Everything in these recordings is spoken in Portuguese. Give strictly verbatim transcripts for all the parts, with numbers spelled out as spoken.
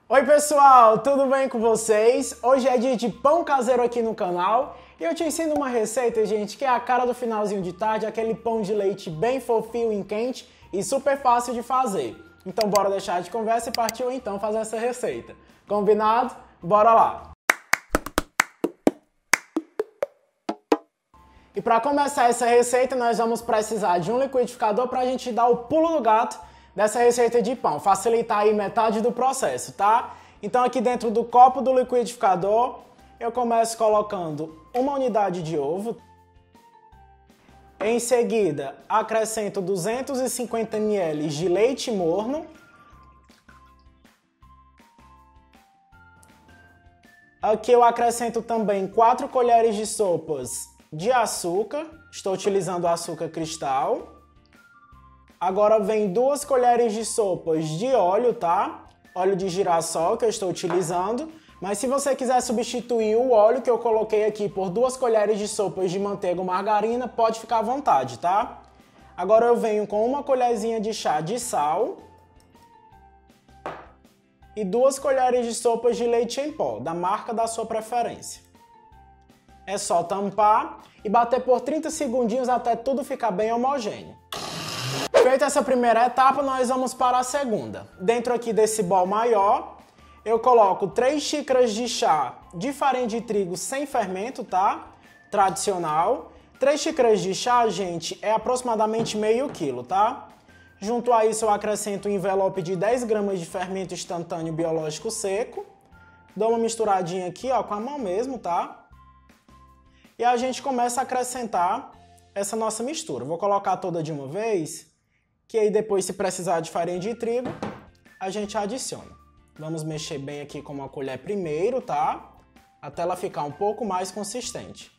Oi pessoal, tudo bem com vocês? Hoje é dia de pão caseiro aqui no canal e eu te ensino uma receita, gente, que é a cara do finalzinho de tarde, aquele pão de leite bem fofinho e quente e super fácil de fazer. Então bora deixar de conversa e partiu então fazer essa receita. Combinado? Bora lá! E para começar essa receita nós vamos precisar de um liquidificador para a gente dar o pulo do gato dessa receita de pão, facilitar aí metade do processo, tá? Então aqui dentro do copo do liquidificador, eu começo colocando uma unidade de ovo. Em seguida, acrescento duzentos e cinquenta mililitros de leite morno. Aqui eu acrescento também quatro colheres de sopas de açúcar, estou utilizando açúcar cristal. Agora vem duas colheres de sopas de óleo, tá? Óleo de girassol que eu estou utilizando. Mas se você quiser substituir o óleo que eu coloquei aqui por duas colheres de sopas de manteiga ou margarina, pode ficar à vontade, tá? Agora eu venho com uma colherzinha de chá de sal e duas colheres de sopas de leite em pó, da marca da sua preferência. É só tampar e bater por trinta segundinhos até tudo ficar bem homogêneo. Feita essa primeira etapa, nós vamos para a segunda. Dentro aqui desse bol maior, eu coloco três xícaras de chá de farinha de trigo sem fermento, tá? Tradicional. três xícaras de chá, gente, é aproximadamente meio quilo, tá? Junto a isso eu acrescento um envelope de dez gramas de fermento instantâneo biológico seco. Dou uma misturadinha aqui, ó, com a mão mesmo, tá? E a gente começa a acrescentar essa nossa mistura. Vou colocar toda de uma vez, que aí depois, se precisar de farinha de trigo, a gente adiciona. Vamos mexer bem aqui com uma colher primeiro, tá? Até ela ficar um pouco mais consistente.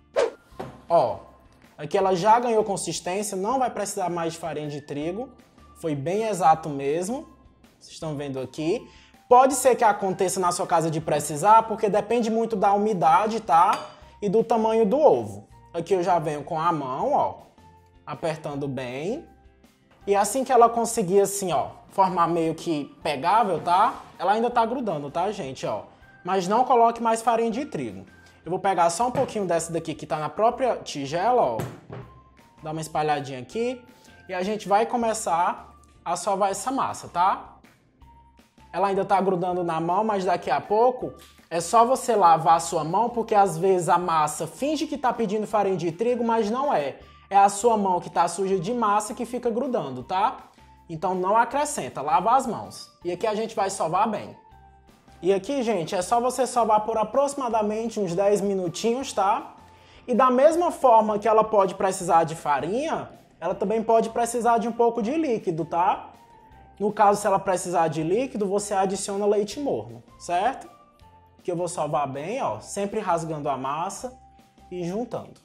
Ó, aqui ela já ganhou consistência, não vai precisar mais de farinha de trigo. Foi bem exato mesmo. Vocês estão vendo aqui. Pode ser que aconteça na sua casa de precisar, porque depende muito da umidade, tá? E do tamanho do ovo. Aqui eu já venho com a mão, ó, apertando bem. E assim que ela conseguir, assim, ó, formar meio que pegável, tá? Ela ainda tá grudando, tá, gente, ó. Mas não coloque mais farinha de trigo. Eu vou pegar só um pouquinho dessa daqui que tá na própria tigela, ó. Dar uma espalhadinha aqui. E a gente vai começar a sovar essa massa, tá? Ela ainda tá grudando na mão, mas daqui a pouco é só você lavar a sua mão, porque às vezes a massa finge que tá pedindo farinha de trigo, mas não é. É a sua mão que tá suja de massa que fica grudando, tá? Então não acrescenta, lava as mãos. E aqui a gente vai sovar bem. E aqui, gente, é só você sovar por aproximadamente uns dez minutinhos, tá? E da mesma forma que ela pode precisar de farinha, ela também pode precisar de um pouco de líquido, tá? No caso, se ela precisar de líquido, você adiciona leite morno, certo? Que eu vou sovar bem, ó, sempre rasgando a massa e juntando.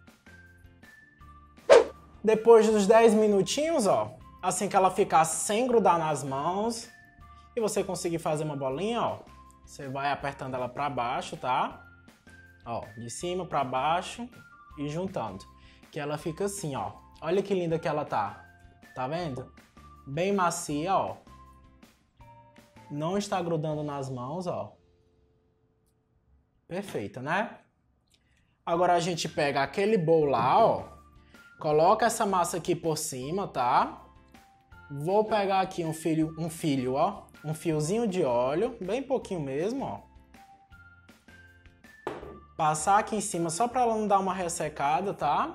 Depois dos dez minutinhos, ó, assim que ela ficar sem grudar nas mãos e você conseguir fazer uma bolinha, ó, você vai apertando ela para baixo, tá? Ó, de cima para baixo e juntando. Que ela fica assim, ó. Olha que linda que ela tá. Tá vendo? Bem macia, ó. Não está grudando nas mãos, ó. Perfeita, né? Agora a gente pega aquele bowl lá, ó. Coloca essa massa aqui por cima, tá? Vou pegar aqui um fio, um fio, ó. Um fiozinho de óleo, bem pouquinho mesmo, ó. Passar aqui em cima só para ela não dar uma ressecada, tá?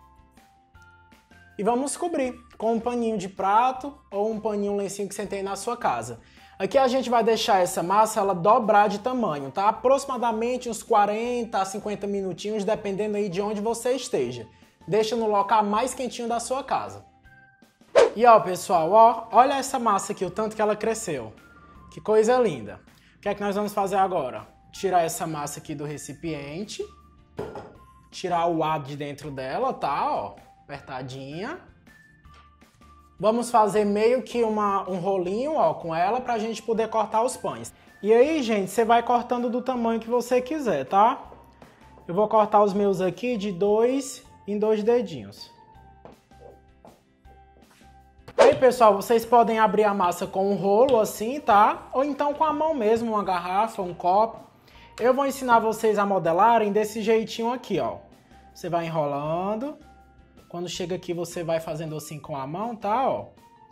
E vamos cobrir com um paninho de prato ou um paninho, um lencinho que você tem na sua casa. Aqui a gente vai deixar essa massa ela dobrar de tamanho, tá? Aproximadamente uns quarenta a cinquenta minutinhos, dependendo aí de onde você esteja. Deixa no local mais quentinho da sua casa. E ó, pessoal, ó, olha essa massa aqui, o tanto que ela cresceu. Que coisa linda. O que é que nós vamos fazer agora? Tirar essa massa aqui do recipiente. Tirar o ar de dentro dela, tá? Ó, apertadinha. Vamos fazer meio que uma, um rolinho, ó, com ela pra gente poder cortar os pães. E aí, gente, você vai cortando do tamanho que você quiser, tá? Eu vou cortar os meus aqui de dois em dois dedinhos. Aí pessoal, vocês podem abrir a massa com um rolo assim, tá? Ou então com a mão mesmo, uma garrafa, um copo. Eu vou ensinar vocês a modelarem desse jeitinho aqui, ó. Você vai enrolando. Quando chega aqui, você vai fazendo assim com a mão, tá? Ó.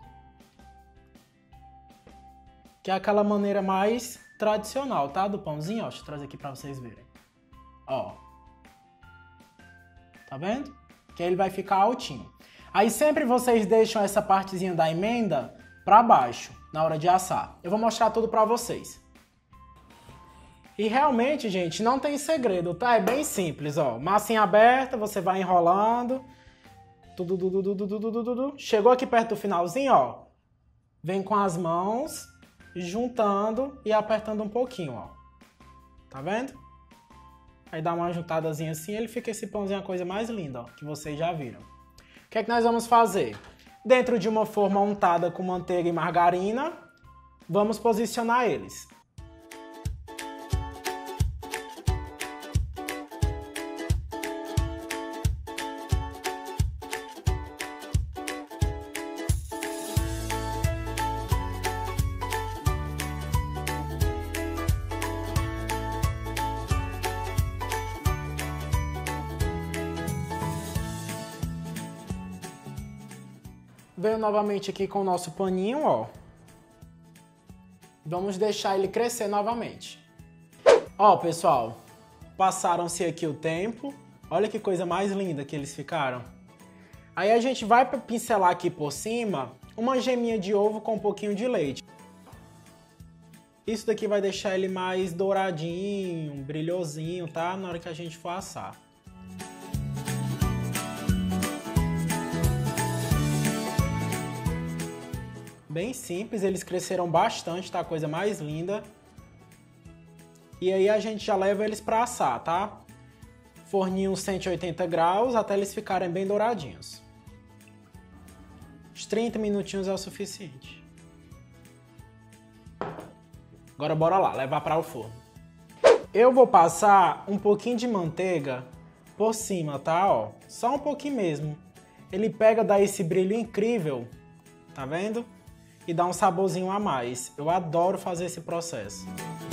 Que é aquela maneira mais tradicional, tá? Do pãozinho, ó. Deixa eu trazer aqui pra vocês verem. Ó. Tá vendo? Que aí ele vai ficar altinho. Aí sempre vocês deixam essa partezinha da emenda pra baixo, na hora de assar. Eu vou mostrar tudo pra vocês. E realmente, gente, não tem segredo, tá? É bem simples, ó. Massinha aberta, você vai enrolando. Tudo, tudo, tudo, tudo, tudo, tudo. Chegou aqui perto do finalzinho, ó. Vem com as mãos, juntando e apertando um pouquinho, ó. Tá vendo? Aí dá uma juntadazinha assim, ele fica esse pãozinho a coisa mais linda, ó, que vocês já viram. O que é que nós vamos fazer? Dentro de uma forma untada com manteiga e margarina, vamos posicionar eles. Venho novamente aqui com o nosso paninho, ó. Vamos deixar ele crescer novamente. Ó, pessoal, passaram-se aqui o tempo. Olha que coisa mais linda que eles ficaram. Aí a gente vai pincelar aqui por cima uma geminha de ovo com um pouquinho de leite. Isso daqui vai deixar ele mais douradinho, brilhosinho, tá? Na hora que a gente for assar. Bem simples, eles cresceram bastante, tá? A coisa mais linda. E aí a gente já leva eles para assar, tá? Forninho cento e oitenta graus até eles ficarem bem douradinhos. Uns trinta minutinhos é o suficiente. Agora bora lá, levar para o forno. Eu vou passar um pouquinho de manteiga por cima, tá? Ó, só um pouquinho mesmo. Ele pega, dá esse brilho incrível, tá vendo? E dá um saborzinho a mais. Eu adoro fazer esse processo.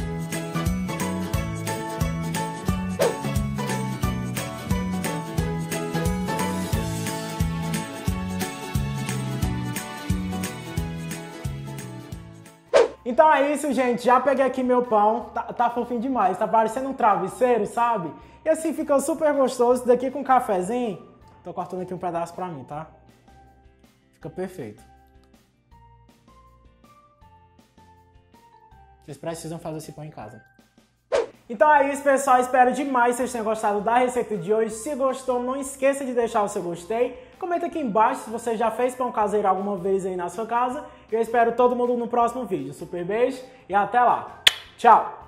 Então é isso, gente. Já peguei aqui meu pão. Tá, tá fofinho demais. Tá parecendo um travesseiro, sabe? E assim fica super gostoso. Isso daqui com um cafezinho. Tô cortando aqui um pedaço pra mim, tá? Fica perfeito. Vocês precisam fazer esse pão em casa. Então é isso, pessoal. Espero demais que vocês tenham gostado da receita de hoje. Se gostou, não esqueça de deixar o seu gostei. Comenta aqui embaixo se você já fez pão caseiro alguma vez aí na sua casa. Eu espero todo mundo no próximo vídeo. Super beijo e até lá. Tchau!